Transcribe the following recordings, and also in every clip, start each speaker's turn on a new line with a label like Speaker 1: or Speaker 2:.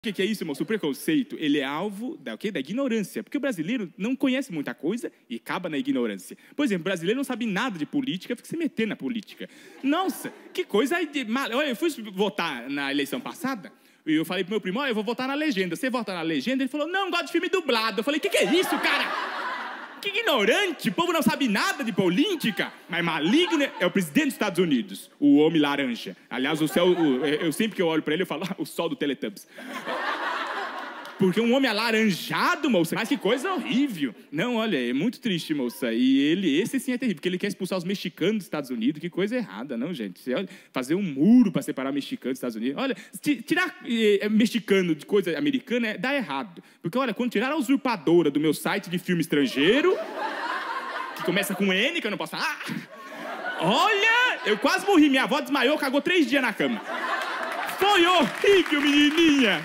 Speaker 1: O que é isso, moço? O preconceito, ele é alvo da ignorância. Porque o brasileiro não conhece muita coisa e acaba na ignorância. Por exemplo, o brasileiro não sabe nada de política, fica se metendo na política. Nossa, que coisa... Olha, eu fui votar na eleição passada e eu falei pro meu primo, olha, eu vou votar na legenda. Você vota na legenda? Ele falou, não, gosto de filme dublado. Eu falei, que é isso, cara? Que ignorante, o povo não sabe nada de política. Mas maligno é o presidente dos Estados Unidos, o homem laranja. Aliás, o céu, eu sempre que eu olho pra ele, eu falo, o sol do Teletubbies. Porque um homem alaranjado, moça, mas que coisa horrível. Não, olha, é muito triste, moça. E esse sim é terrível, porque ele quer expulsar os mexicanos dos Estados Unidos. Que coisa errada, não, gente? Você, olha, fazer um muro para separar mexicanos dos Estados Unidos. Olha, tirar mexicano de coisa americana dá errado. Porque, olha, quando tiraram a usurpadora do meu site de filme estrangeiro, que começa com N, que eu não posso falar. Olha, eu quase morri. Minha avó desmaiou, cagou 3 dias na cama. Foi horrível, menininha.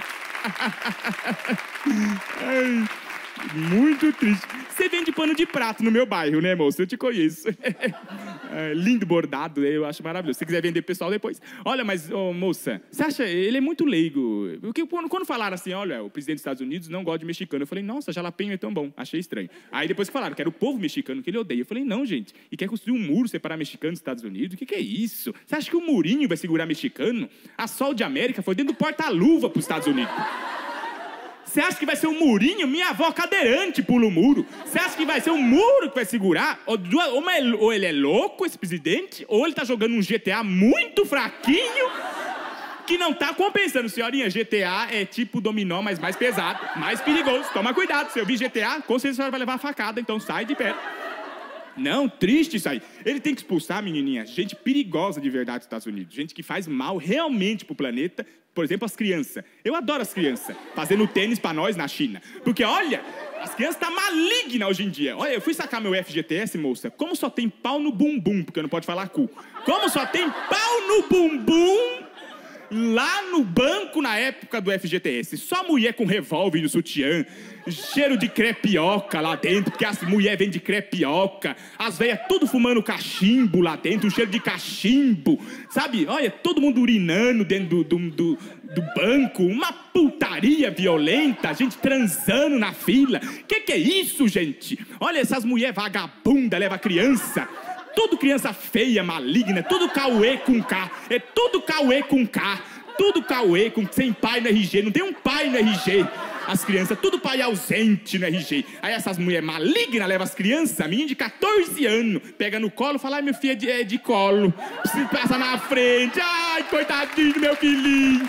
Speaker 1: Ai, muito triste. Você vende pano de prato no meu bairro, né, moça? Eu te conheço. Lindo bordado, eu acho maravilhoso. Se você quiser vender pro pessoal depois. Olha, mas, moça, você acha... Ele é muito leigo. Porque quando falaram assim, olha, o presidente dos Estados Unidos não gosta de mexicano, eu falei, nossa, jalapeño é tão bom. Achei estranho. Aí depois que falaram que era o povo mexicano que ele odeia, eu falei, não, gente. E quer construir um muro separar mexicanos dos Estados Unidos? O que é isso? Você acha que o murinho vai segurar mexicano? A Sol de América foi dentro do porta-luva pros Estados Unidos. Você acha que vai ser um murinho? Minha avó cadeirante pula o muro. Você acha que vai ser um muro que vai segurar? Ou ele é louco, esse presidente, ou ele tá jogando um GTA muito fraquinho que não tá compensando. Senhorinha, GTA é tipo dominó, mas mais pesado, mais perigoso. Toma cuidado, se eu vi GTA, com certeza a senhora vai levar a facada, então sai de perto. Não, triste isso aí. Ele tem que expulsar, menininha, gente perigosa de verdade dos Estados Unidos. Gente que faz mal realmente pro planeta. Por exemplo, as crianças. Eu adoro as crianças fazendo tênis pra nós na China. Porque, olha, as crianças tá malignas hoje em dia. Olha, eu fui sacar meu FGTS, moça. Como só tem pau no bumbum, porque não pode falar cu. Como só tem pau no bumbum... Lá no banco, na época do FGTS, só mulher com revólver no sutiã, cheiro de crepioca lá dentro, porque as mulheres vendem crepioca, as velhas tudo fumando cachimbo lá dentro, um cheiro de cachimbo, sabe? Olha, todo mundo urinando dentro do banco, uma putaria violenta, a gente transando na fila. Que é isso, gente? Olha, essas mulheres vagabundas levam criança. Tudo criança feia, maligna, tudo Cauê com K. É tudo Cauê com K. Tudo Cauê sem pai no RG. Não tem um pai no RG. As crianças, tudo pai ausente no RG. Aí essas mulheres malignas levam as crianças, a menina de 14 anos, pega no colo e fala, ai, meu filho é de colo. Precisa passar na frente. Ai, coitadinho do meu filhinho.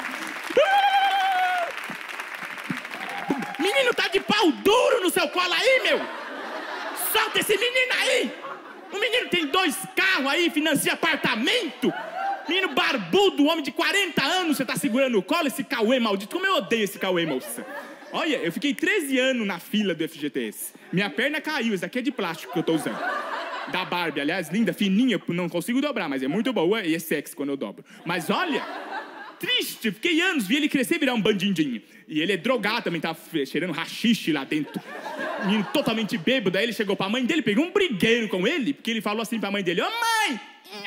Speaker 1: Menino tá de pau duro no seu colo aí, meu. Solta esse menino aí. O menino tem 2 carros aí, financia apartamento. Menino barbudo, homem de 40 anos, você tá segurando o colo, esse Cauê maldito. Como eu odeio esse Cauê, moça. Olha, eu fiquei 13 anos na fila do FGTS. Minha perna caiu, esse aqui é de plástico que eu tô usando. Da Barbie, aliás, linda, fininha, não consigo dobrar, mas é muito boa e é sexy quando eu dobro. Mas olha, triste, fiquei anos, vi ele crescer e virar um bandidinho. E ele é drogado também, tava cheirando haxixe lá dentro. Menino totalmente bêbado, aí ele chegou pra mãe dele, pegou um brigueiro com ele, porque ele falou assim pra mãe dele, ô mãe!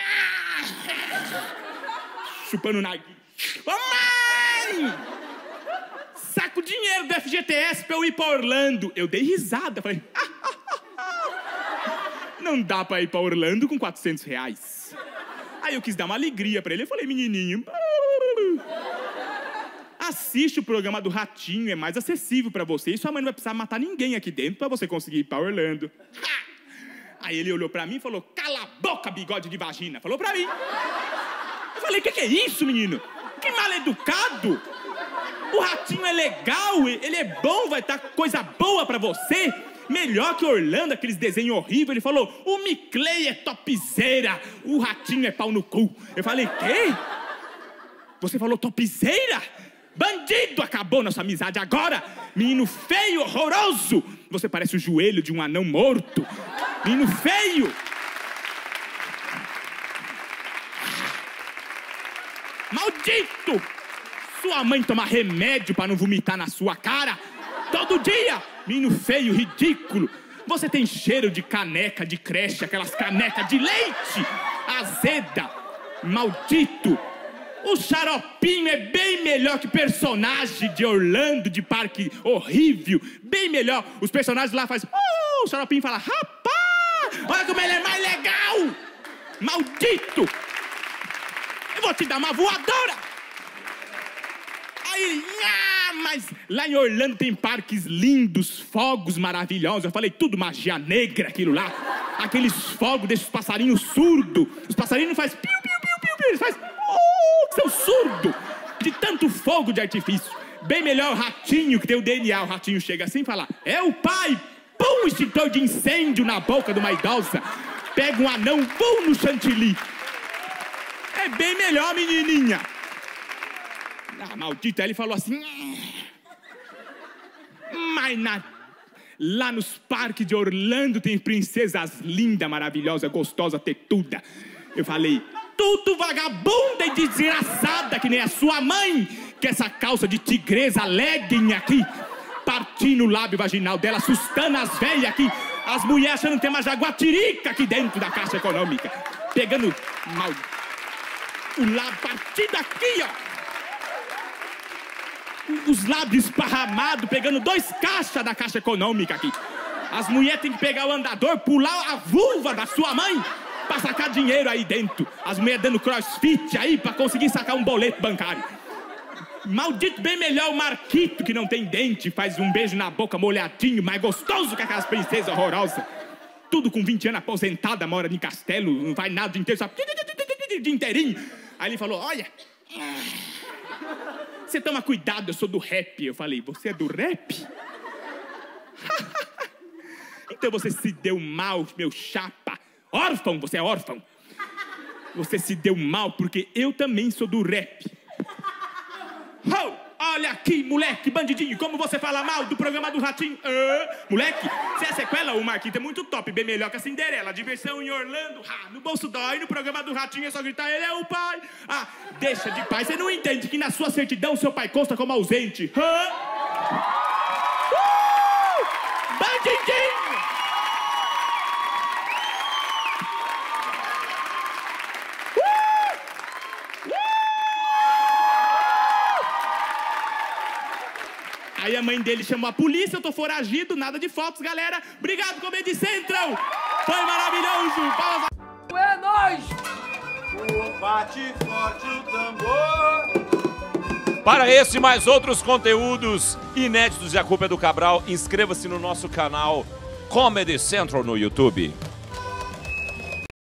Speaker 1: Chupando o narguilé. Ô mãe! Saca o dinheiro do FGTS pra eu ir pra Orlando. Eu dei risada, falei, não dá pra ir pra Orlando com 400 reais. Aí eu quis dar uma alegria pra ele, eu falei, menininho, assiste o programa do Ratinho, é mais acessível pra você. E sua mãe não vai precisar matar ninguém aqui dentro pra você conseguir ir pra Orlando. Aí ele olhou pra mim e falou, cala a boca, bigode de vagina. Falou pra mim. Eu falei, que é isso, menino? Que mal educado. O Ratinho é legal, ele é bom, vai dar coisa boa pra você. Melhor que Orlando, aqueles desenhos horríveis. Ele falou, o Miclei é topzeira, o Ratinho é pau no cu. Eu falei, quê? Você falou topzeira? Bandido, acabou nossa amizade agora. Menino feio, horroroso. Você parece o joelho de um anão morto. Menino feio. Maldito. Sua mãe toma remédio pra não vomitar na sua cara todo dia. Menino feio, ridículo. Você tem cheiro de caneca de creche, aquelas canecas de leite azeda. Maldito. O Xaropinho é bem melhor que personagem de Orlando, de parque horrível. Bem melhor. Os personagens lá fazem... o Xaropinho fala... Rapaz, olha como ele é mais legal. Maldito. Eu vou te dar uma voadora. Aí... mas lá em Orlando tem parques lindos, fogos maravilhosos. Eu falei tudo magia negra, aquilo lá. Aqueles fogos desses passarinhos surdos. Os passarinhos não fazem... piu, piu, piu, piu, piu. Eles fazem... seu surdo, de tanto fogo de artifício. Bem melhor o ratinho, que tem o DNA. O ratinho chega assim e fala: é o pai. Pum, extintor de incêndio na boca de uma idosa. Pega um anão, pum, no chantilly. É bem melhor, menininha. Ah, maldito. Aí ele falou assim... mas lá nos parques de Orlando tem princesas lindas, maravilhosas, gostosas, tetuda. Eu falei... tudo vagabunda e desgraçada, que nem a sua mãe, que essa calça de tigresa legging aqui, partindo o lábio vaginal dela, assustando as velhas aqui, as mulheres achando que tem uma jaguatirica aqui dentro da Caixa Econômica, pegando mal, o lábio partido aqui, ó, os lábios esparramados, pegando 2 caixas da Caixa Econômica aqui. As mulheres têm que pegar o andador, pular a vulva da sua mãe, pra sacar dinheiro aí dentro. As mulheres dando crossfit aí pra conseguir sacar um boleto bancário. Maldito, bem melhor o Marquito, que não tem dente, faz um beijo na boca molhadinho, mais gostoso que aquelas princesas horrorosas. Tudo com 20 anos aposentada, mora em castelo, não faz nada o dia inteiro, só o dia inteirinho. Aí ele falou: olha, você toma cuidado, eu sou do rap. Eu falei: você é do rap? Então você se deu mal, meu chapa. Órfão, você é órfão. Você se deu mal porque eu também sou do rap. Oh, olha aqui, moleque, bandidinho, como você fala mal do programa do Ratinho. Moleque, se é sequela, o Marquito é muito top, bem melhor que a Cinderela. Diversão em Orlando, no bolso dói. No programa do Ratinho é só gritar: ele é o pai. Deixa de pai, você não entende que na sua certidão seu pai consta como ausente. Bandidinho. Aí a mãe dele chamou a polícia, eu tô foragido, nada de fotos, galera. Obrigado, Comedy Central. Foi maravilhoso. Pausa.
Speaker 2: É nóis!
Speaker 3: Bate forte o tambor.
Speaker 4: Para esse e mais outros conteúdos inéditos e a culpa é do Cabral, inscreva-se no nosso canal Comedy Central no YouTube.